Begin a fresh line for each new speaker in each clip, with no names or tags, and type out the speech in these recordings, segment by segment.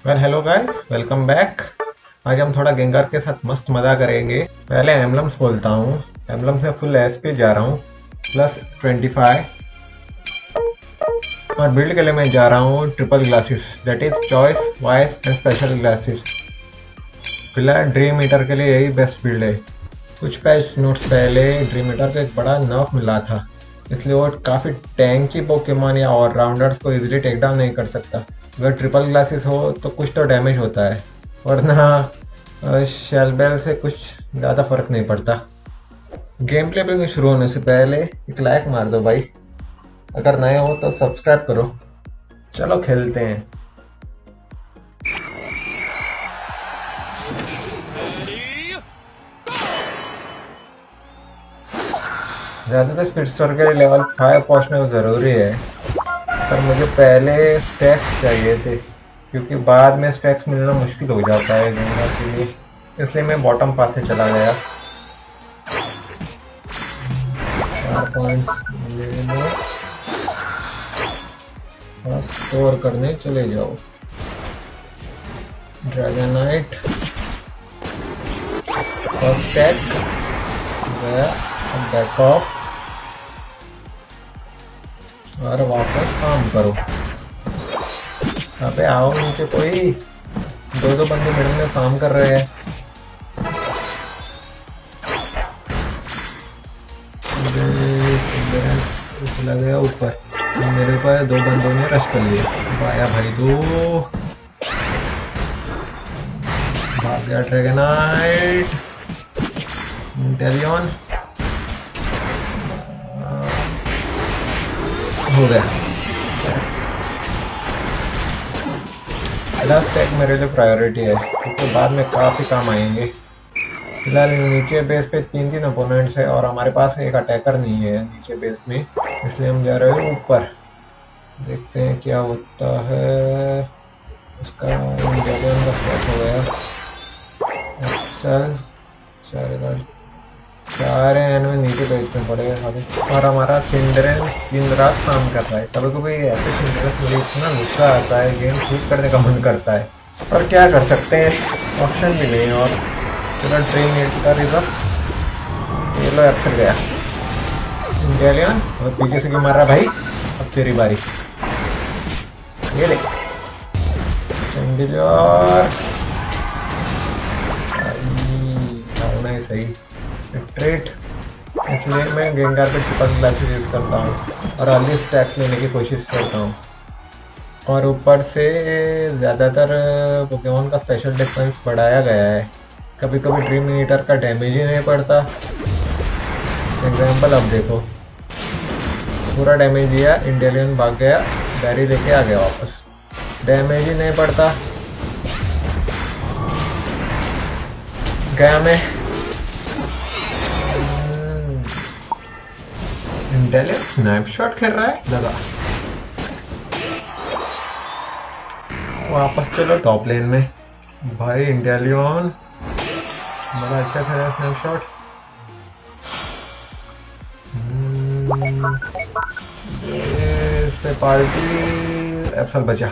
Hello guys, welcome back. आज हम थोड़ा गेंगार के साथ मस्त मजा करेंगे। पहले एम्बलम्स बोलता हूँ। एम्बलम से फुल एस पे जा रहा हूँ, +25। और बिल्ड के लिए मैं जा रहा हूँ triple glasses, that is choice, voice and special glasses. फिलहाल ड्रीम ईटर के लिए यही बेस्ट बिल्ड है। कुछ पैच नोट्स पहले ड्रीम ईटर को एक बड़ा नर्फ मिला था, इसलिए वो काफ़ी टैंकी पोकेमॉन या ऑलराउंडर्स को इजीली टेक डाउन नहीं कर सकता। अगर ट्रिपल ग्लासेस हो तो कुछ तो डैमेज होता है, वरना शेलबेल से कुछ ज़्यादा फर्क नहीं पड़ता। गेम प्ले पे शुरू होने से पहले एक लाइक मार दो भाई। अगर नए हो तो सब्सक्राइब करो। चलो खेलते हैं। ज़्यादातर स्पीडस्टर के लिए लेवल 5 पहुंचना ज़रूरी है, पर मुझे पहले स्टैक्स चाहिए थे, क्योंकि बाद में स्टैक्स मिलना मुश्किल हो जाता है गेंगा के लिए। इसलिए मैं बॉटम पास से चला गया। 4 पॉइंट्स ले लो, बस स्कोर करने चले जाओ। ड्रैगनाइट फर्स्ट टैग गया, बैक ऑफ और वापस काम करो। अबे आओ नीचे, कोई दो बंदे मिडल में काम कर रहे हैं। चला गया ऊपर, मेरे ऊपर 2 बंदों ने रश कर लिया। आया भाई, 2 भाग गया। ड्रैगनाइट, इंटेलियन हो गया। लास्ट टैग मेरे लिए प्रायोरिटी है, क्योंकि बाद में काफ़ी काम आएंगे। फिलहाल नीचे बेस पे 3 अपोनेंट्स है और हमारे पास एक अटैकर नहीं है नीचे बेस में, इसलिए हम जा रहे हैं ऊपर। देखते हैं क्या होता है। उसका इंडियन का स्टैक हो गया। सारे एनिमे नीचे बेस में पड़े हैं और हमारा सिंड्रेन दिन रात काम कर रहा है। कभी कभी ऐसे सिंड्रेन मुझे इतना गुस्सा आता है, गेम ठीक करने का मन करता है, पर क्या कर सकते हैं, ऑप्शन भी नहीं। और चलो ट्रेन का रिजर्व, ये लो अक्सर गया। इंडियन और पीछे से क्यों मार रहा भाई? अब तेरी बारी, ये ले चंडीगढ़। होना ही सही ट्रेट, इसलिए मैं गेंगार पे ट्रिपल ग्लासेस यूज करता हूँ और अर्ली स्टैक्स लेने की कोशिश करता हूँ। और ऊपर से ज़्यादातर पोकेमॉन का स्पेशल डिफेंस बढ़ाया गया है। कभी कभी ड्रीम ईटर का डैमेज ही नहीं पड़ता। एग्जाम्पल अब देखो, पूरा डैमेज दिया, इंडियन भाग गया, बैरी लेके आ गया वापस, डैमेज ही नहीं पड़ता। गया मैं। इंटेलियन स्नैपशॉट खेल रहा है, लगा। वापस चलो टॉप लेन में भाई। इंटेलियन बड़ा अच्छा खेला स्नैपशॉट। इस पे पार्टी एप्सल बचा।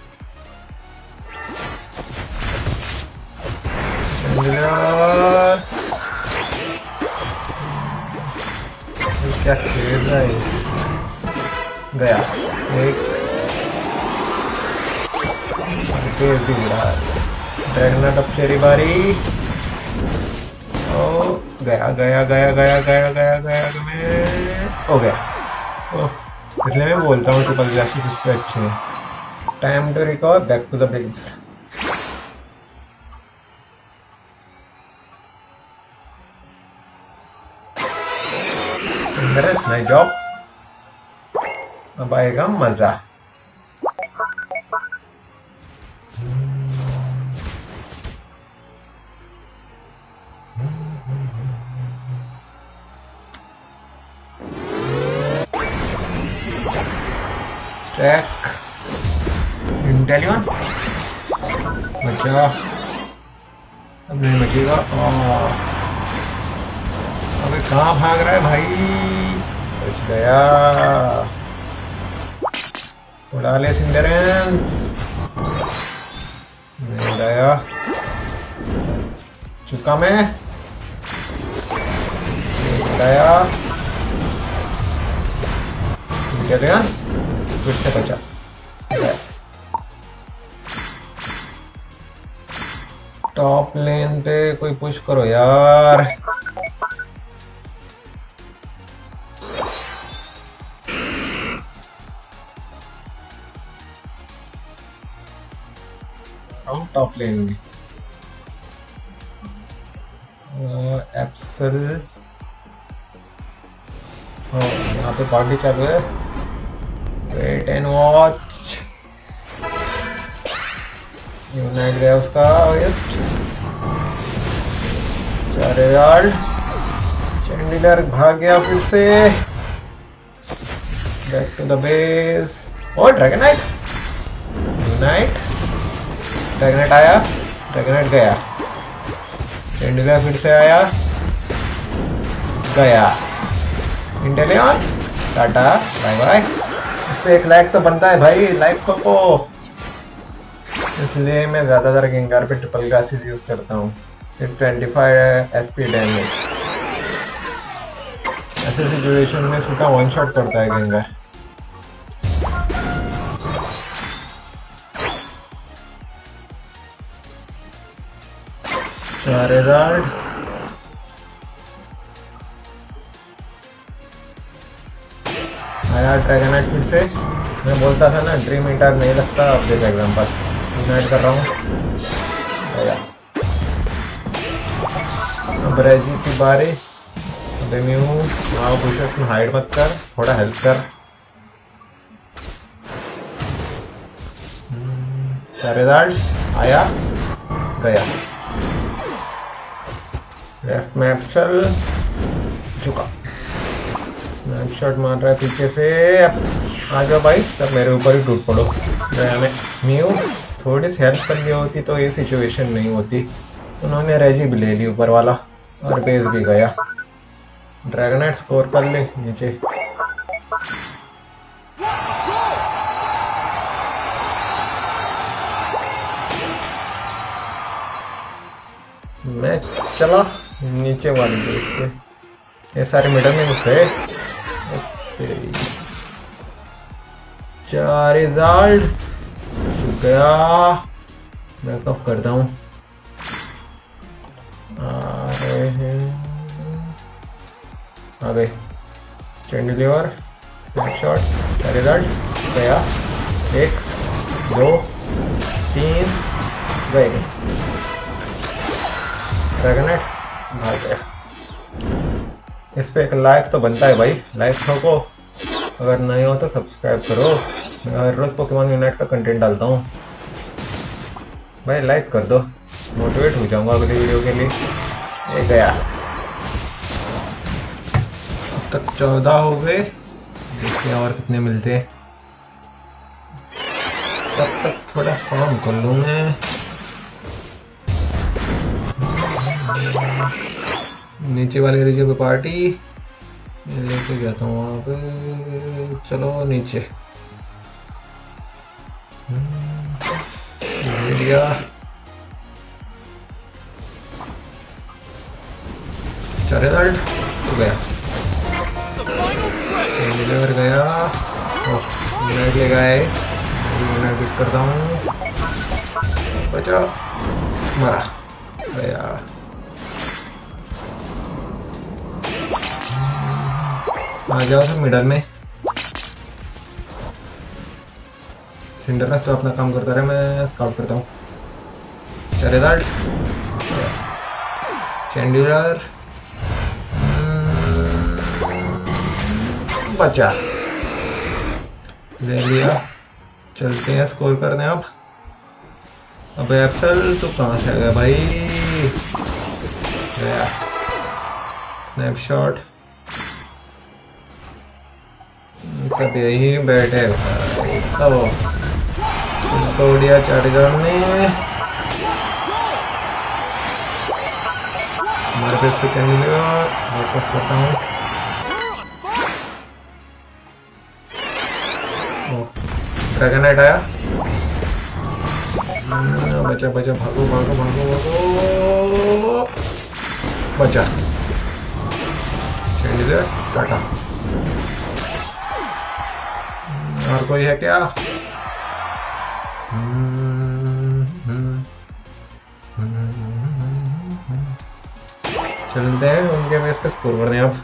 क्या खेल रहा है? गया एक ड्रैगनट। अब तेरी बारी। ओ गया गया गया गया गया गया गया मैं हो गया। इसलिए मैं बोलता हूँ ट्रिपल ग्लासेस उस पर अच्छे हैं। Time to recover, back to the bills. Nice job. अब आएगा मजा। स्टैक इंटेलियन बचा, अब नहीं बचेगा। अबे कहाँ भाग रहा है भाई? बच गया। उड़ा ले सिंडरेंस। गया, चुका मैं, गया, गया, फिर से बचा। टॉप लेन पे कोई पुश करो यार। टॉप लेन में एप्सल, यहाँ पे पार्टी चालू है। Wait and watch. यूनाइट गया उसका वेस्ट। चारेगार्ड, चैंडिलर भाग गया फिर से। Back to the base. और ड्रैगनाइट, यूनाइट, ड्रैगनाइट आया, ड्रैगनाइट गया, चैंडिलर फिर से आया, गया, इंटेलियन, टाटा, बाय बाय। इससे एक लाइक तो बनता है भाई, लाइक को इसलिए मैं ज़्यादातर गेंगार पे ट्रिपल ग्लासेस यूज़ करता हूँ। 25 SP डैमेज। ऐसे सिचुएशन में सीधा वन शॉट करता है गेंगार। चारेगार्ड, आया ड्रैगनाइट फिर से। मैं बोलता था ना ड्रीम ईटर नहीं लगता, अब देखो एग्जाम्पल यूनाइट कर रहा हूँ। अब रेजी की बारी। म्यू बुशेस में हाइड मत कर, थोड़ा हेल्प कर। चारेगार्ड आया, गया, लेफ्ट में एप्सल, झुका, स्नैपशॉट मार रहा है पीछे से। आ जाओ भाई, सब मेरे ऊपर ही टूट पड़ो। म्यू थोड़ी सी हेल्प कर ली होती तो ये सिचुएशन नहीं होती। उन्होंने रेजी भी ले ली ऊपर वाला और बेस भी गया। ड्रैगनाइट स्कोर कर ले नीचे। मैं चला नीचे वाली बेस पे। ये सारे मिडल में घुस गए। चारेगार्ड गया, बैकअप करता हूँ। आ रहे हैं, आ गए। चैंडिलियर, स्नैपशॉट, चारेगार्ड गया, 1 2 3 गए। ड्रैगनाइट भाग गया। इस पे एक लाइक तो बनता है भाई, लाइक ठोको। अगर नए हो तो सब्सक्राइब करो। मैं हर रोज पोकेमॉन यूनाइट का कंटेंट डालता हूँ भाई, लाइक कर दो, मोटिवेट हो जाऊंगा अगली वीडियो के लिए। ये गया। अब तक 14 हो गए, देखते हैं और कितने मिलते हैं। तब तक थोड़ा काम कर लूँ मैं। नीचे वाले एरिया पे पार्टी लेके जाता हूँ वहाँ पे। चलो नीचे एरिया। चारेगार्ड तो गया, डिलीवर गया, यूनाइट ले गए। यूनाइट पिक करता हूँ, बचा, मरा गया। आ जाओ सब मिडल में। सिंडरलेस तो अपना काम करता रहे, मैं स्काउट करता हूँ। चारेगार्ड, चैंडिलर, बचा, ले लिया। चलते हैं स्कोर करने अब। अब एप्सल तो कहाँ से आ गया भाई? गया। स्नैपशॉट, सब यही बैठे भाई। तो उड़िया चारेगार्ड ने हमारे फेस पे चैंडिलर वापस करता हूँ। ड्रैगनाइट आया, बचा बचा, भागो भागो भागो भागो, बचा। चलिए टाटा। और कोई है क्या? चलते हैं उनके बेस पे स्कोर करने अब।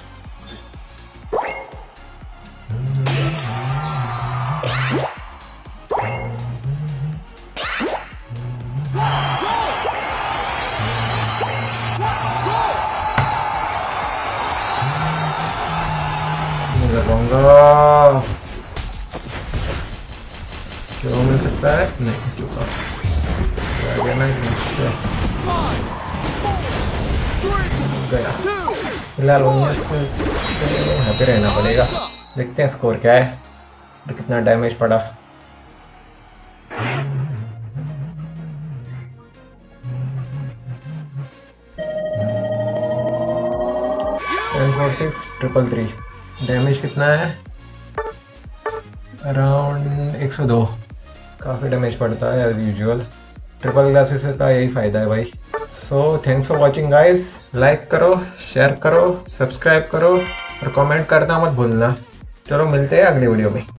क्यों मिल सकता है? नहीं चुका ना, गया। फिलहाल यहाँ पे रहना पड़ेगा। देखते हैं स्कोर क्या है और कितना डैमेज पड़ा। ट्रिपल 3 डैमेज कितना है? अराउंड 102। काफ़ी डैमेज पड़ता है एज यूजुअल। ट्रिपल ग्लासेस का यही फ़ायदा है भाई। So thanks for watching guys. Like करो, शेयर करो, सब्सक्राइब करो और कमेंट करना मत भूलना। चलो मिलते हैं अगली वीडियो में।